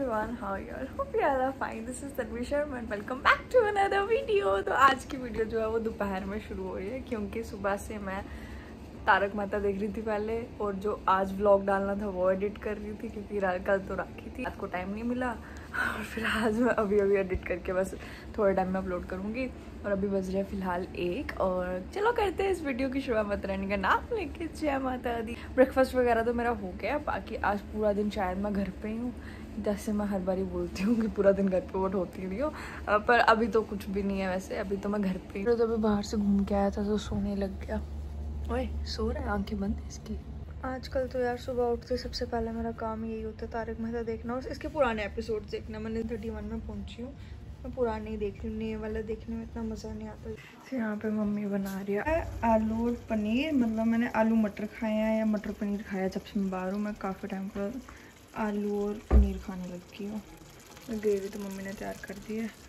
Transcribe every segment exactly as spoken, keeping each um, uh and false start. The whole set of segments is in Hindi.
everyone, how are you all? Hope you all are fine. This is Tanvi Sharma and welcome back to another video. तो आज की वीडियो जो है वो दोपहर में शुरू हो रही है क्योंकि सुबह से मैं तारक मेहता देख रही थी पहले और जो आज व्लॉग डालना था वो एडिट कर रही थी क्योंकि कल तो राखी थी, रात को टाइम नहीं मिला और फिर आज मैं अभी अभी एडिट करके बस थोड़े टाइम में अपलोड करूँगी। और अभी बज रहे हैं फिलहाल एक और चलो करते हैं इस वीडियो की शुरुआत। माता रानी का नाम लेके जय माता दी। ब्रेकफास्ट वगैरह तो मेरा हो गया, बाकी आज पूरा दिन शायद मैं घर पे ही हूँ। जैसे मैं हर बारी बोलती हूँ कि पूरा दिन घर पे वोट होती रही हो, पर अभी तो कुछ भी नहीं है। वैसे अभी तो मैं घर पे ही तो अभी बाहर से घूम के आया था तो सोने लग गया। ओए सो रहा है, आंखें बंद है इसकी। आजकल तो यार सुबह उठते सबसे पहले मेरा काम यही होता है तारक मेहता देखना और इसके पुराने एपिसोड देखना। मैंने थर्टी वन में पहुंची हूँ, मैं पुराने ही देख रही हूँ, नए वाला देखने में इतना मज़ा नहीं आता। तो यहाँ पे मम्मी बना रही है आलू और पनीर। मतलब मैंने आलू मटर खाए हैं या मटर पनीर खाया जब से मैं बाहर हूँ। मैं काफ़ी टाइम पर आलू और पनीर खाने लगी हूँ। ग्रेवी तो मम्मी ने तैयार कर दी है।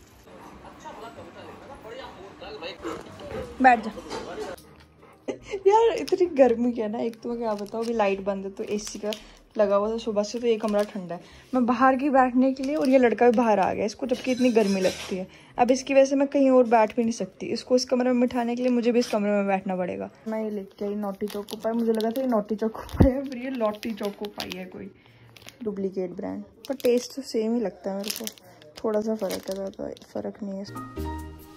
बैठ जा यार, इतनी गर्मी है ना। एक तो मैं क्या बताऊँ, अभी लाइट बंद है तो एसी का लगा हुआ था सुबह से, तो ये कमरा ठंडा है। मैं बाहर की बैठने के लिए और ये लड़का भी बाहर आ गया इसको, जबकि इतनी गर्मी लगती है। अब इसकी वजह से मैं कहीं और बैठ भी नहीं सकती। इसको इस कमरे में बिठाने के लिए मुझे भी इस कमरे में बैठना पड़ेगा। मैं ये लेके आई नोटी चोको पाई। मुझे लगा था ये नोटी चोको पाई है, फिर ये लॉटी चोको पाई है, कोई डुप्लीकेट ब्रांड। पर टेस्ट तो सेम ही लगता है मेरे को, थोड़ा सा फ़र्क है, ज़्यादा फ़र्क नहीं है।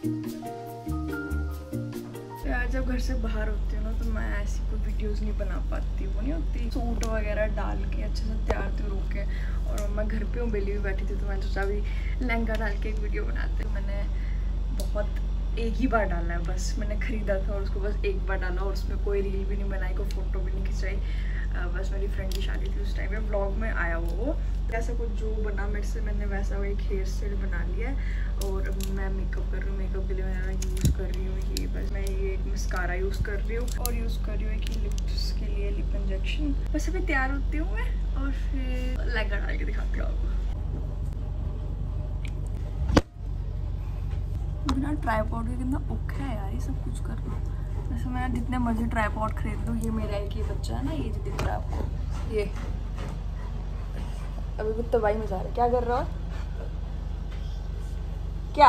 यार जब घर से बाहर होती हूँ ना तो मैं ऐसी कोई वीडियोस नहीं बना पाती। वो नहीं होती सूट वगैरह डाल के अच्छे से तैयार तो रोक के, और मैं घर पे हूँ, बेली भी बैठी थी तो मैंने सोचा अभी लहंगा डाल के एक वीडियो बनाते हूँ। मैंने बहुत एक ही बार डाला है बस, मैंने ख़रीदा था और उसको बस एक बार डाला और उसमें कोई रील भी नहीं बनाई, कोई फ़ोटो भी नहीं खिंचाई। बस मेरी फ्रेंड की शादी थी उस टाइम में ब्लॉग में आया वो ऐसा कुछ जो बना मेरे से, मैंने वैसा वो एक हेयर स्टाइल बना लिया है। और मैं मेकअप कर रही हूँ। मेकअप के लिए मैं यूज़ कर रही हूँ ये बस मैं ये एक मस्कारा यूज़ कर रही हूँ और यूज़ कर रही हूँ एक लिप्स के लिए लिप इंजेक्शन। बस अभी तैयार होती हूँ मैं और फिर लहंगा डाल के दिखाती हूँ आपको। बिना ट्राइपॉड के कितना औखा है यार ये सब कुछ करना। वैसे मैं जितने मर्जी ट्राइपॉड खरीद लूँ, ये मेरा एक ही बच्चा है ना, ये जो दिख रहा है आपको, ये अभी कुछ तबाही में जा रहा है। क्या कर रहा है क्या?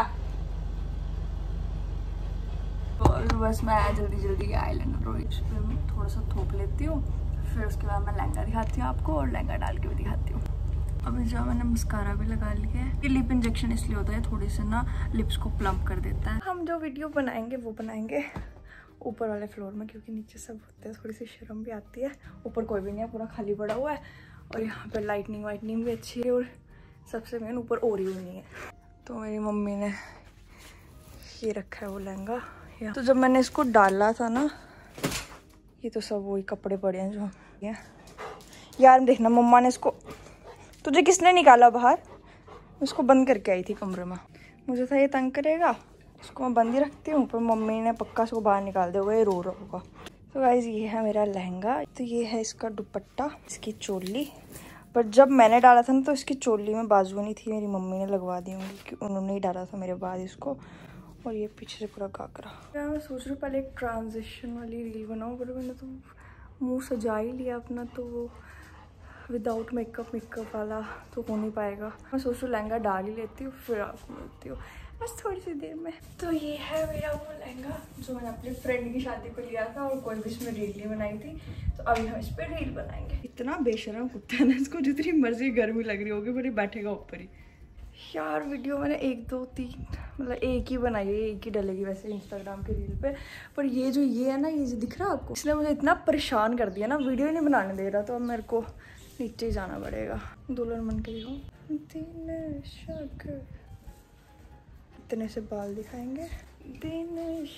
और बस मैं जल्दी जल्दी आईलाइनर और इस पे थोड़ा सा थोप लेती हूँ, फिर उसके बाद मैं लहंगा दिखाती हूँ आपको और लहंगा डाल के भी दिखाती हूँ। अभी जो मैंने मस्कारा भी लगा लिया है। ये लिप इंजेक्शन इसलिए होता है थोड़ी सी ना लिप्स को प्लम्प कर देता है। हम जो वीडियो बनाएंगे वो बनाएंगे ऊपर वाले फ्लोर में क्योंकि नीचे सब होते हैं, थोड़ी सी शर्म भी आती है। ऊपर कोई भी नहीं है, पूरा खाली पड़ा हुआ है और यहाँ पे लाइटनिंग वाइटनिंग भी अच्छी है और सबसे मेन ऊपर ओरियो नहीं है। तो मेरी मम्मी ने ये रखा है वो लहंगा। तो जब मैंने इसको डाला था ना, ये तो सब वही कपड़े पड़े हैं जो हैं यार। देखना मम्मा ने इसको, तुझे किसने निकाला बाहर? उसको बंद करके आई थी कमरे में। मुझे था ये तंग करेगा, इसको मैं बंद ही रखती हूँ, पर मम्मी ने पक्का इसको बाहर निकाल दिया होगा, ये रो रहा होगा। तो गाइस ये है मेरा लहंगा। तो ये है इसका दुपट्टा, इसकी चोली। पर जब मैंने डाला था ना तो इसकी चोली में बाजू नहीं थी, मेरी मम्मी ने लगवा दी होंगी कि उन्होंने ही डाला था मेरे बाद इसको। और ये पीछे से पूरा घाघरा। यार मैं सोच रही हूँ पहले एक ट्रांजिशन वाली रील बनाऊँ, पर मैंने तो मुँह सजा ही लिया अपना, तो वो विदाउट मेकअप मेकअप वाला तो हो नहीं पाएगा। मैं सोच रही हूँ लहंगा डाल ही लेती हूँ, फिर आपको मिलती हूँ बस थोड़ी सी देर में। तो ये है मेरा वो लहंगा जो मैंने अपनी फ्रेंड की शादी पे लिया था और कोई भी इसमें रील नहीं बनाई थी, तो अभी हम इस पर रील बनाएंगे। इतना बेशरम कुत्ता है ना, इसको जितनी मर्जी गर्मी लग रही होगी पर ये बैठेगा ऊपर ही। यार वीडियो मैंने एक दो तीन मतलब एक ही बनाई है, एक ही डलेगी वैसे इंस्टाग्राम के रील पे। पर ये जो ये है ना, ये जो दिख रहा है आपको, इसने मुझे इतना परेशान कर दिया ना, वीडियो ही नहीं बनाने दे रहा। तो अब मेरे को नीचे ही जाना पड़ेगा। दुल्हन बन के दिखाऊं, इतने से बाल दिखाएंगे। दिन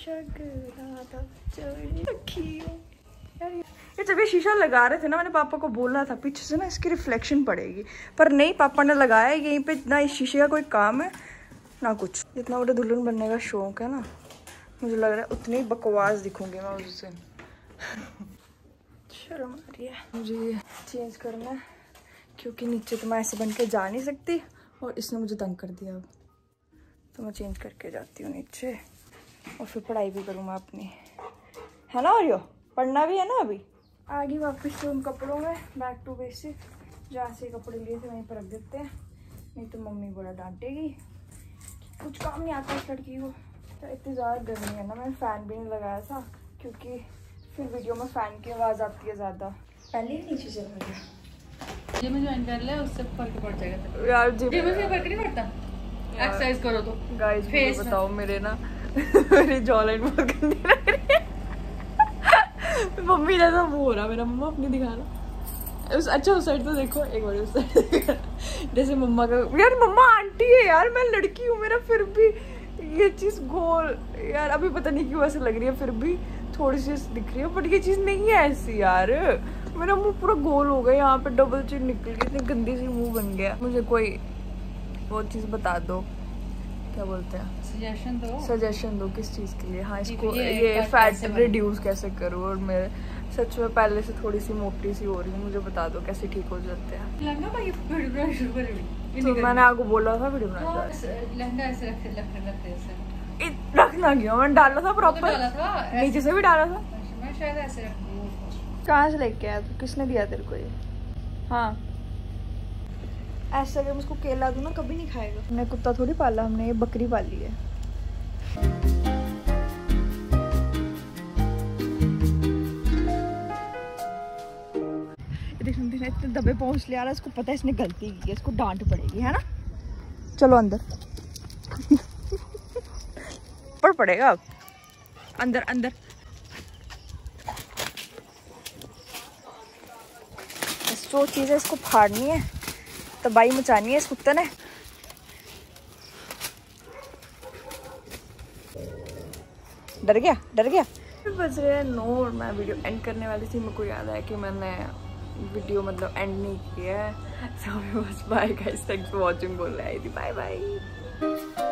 यार ये जब ये शीशा लगा रहे थे ना, मैंने पापा को बोलना था पीछे से ना इसकी रिफ्लेक्शन पड़ेगी, पर नहीं, पापा ने लगाया यहीं पे। ना इस शीशे का कोई काम है ना कुछ। जितना मुझे दुल्हन बनने का शौक है ना, मुझे लग रहा है उतनी बकवास दिखूंगी मैं उस दिन। शर्म आ रही है मुझे चेंज करना है क्योंकि नीचे तो मैं ऐसे बन के जा नहीं सकती और इसने मुझे तंग कर दिया। अब तो मैं चेंज करके जाती हूँ नीचे और फिर पढ़ाई भी करूँ मैं अपनी, है ना। और यो पढ़ना भी है ना। अभी आ गई वापस से उन कपड़ों में, बैक टू बेसिक। जहाँ से कपड़े लिए थे वहीं पर रख देते हैं, नहीं तो मम्मी बड़ा डांटेगी। कुछ काम नहीं आता इस लड़की को। तो इतनी ज़्यादा गर्मी है ना, मैंने फ़ैन भी नहीं लगाया था क्योंकि फिर वीडियो में फ़ैन की आवाज़ आती है ज़्यादा। पहले ही नीचे चल गया। जिम ज्वाइन कर ले, उससे फर्क पड़ जाएगा यार। जिम में फर्क नहीं पड़ता, एक्सरसाइज करो तो। गाइस फेस बताओ मेरे ना मेरी जॉ लाइन बहुत गंदी लग रही है। मम्मी जैसा वो हो रहा मेरा। मम्मा अपनी दिखाना उस, अच्छा उस साइड तो देखो एक बार, उस साइड जैसे मम्मा का। यार मम्मा आंटी है यार, मैं लड़की हूँ, मेरा फिर भी ये चीज़ गोल यार। अभी पता नहीं क्यों ऐसे लग रही है, फिर भी थोड़ी सी दिख रही है, बट ये चीज़ नहीं है ऐसी यार। मेरा मुंह पूरा गोल हो गया, यहाँ पे डबल चिन निकल गई, इतनी गंदी सी मुंह बन गया। मुझे कोई वो चीज़ बता दो, क्या बोलते हैं, सजेशन दो। सजेशन दो किस चीज़ के लिए? हाँ, इसको ये, ये फैट रिड्यूस कैसे करूँ? और मैं सच में पहले से थोड़ी सी मोटी सी हो रही हूँ, मुझे बता दो कैसे ठीक हो जाते हैं। लहंगा भाई वीडियो बनाना शुरू कर। तो मैंने आपको बोला था वीडियो बनाना। लहंगा ऐसे रख रख रख ऐसे रखना क्यों? मैंने डाला था प्रॉपर, नीचे से भी डाला था। मैं शायद ऐसे रख दूँ। कहाँ से लेके आया? किसने दिया तेरे को ये? हाँ ऐसे अगर मैं उसको केला दूँ ना कभी नहीं खाएगा। हमने कुत्ता थोड़ी पाला, हमने ये बकरी पाली है। इतने दबे पहुँच ले आ रहा है, इसको पता है इसने गलती की है, इसको डांट पड़ेगी है ना। चलो अंदर पर पड़ेगा अब, अंदर अंदर। जो चीज़ है इसको फाड़नी है, तबाही मचानी है इस कुत्ते ने। डर गया डर गया। बज रहे हैं नौ और मैं वीडियो एंड करने वाली थी। मेरे को याद आया कि मैंने वीडियो मतलब एंड नहीं किया है। सो बस bye guys, thanks for watching बोल रही थी। Bye bye.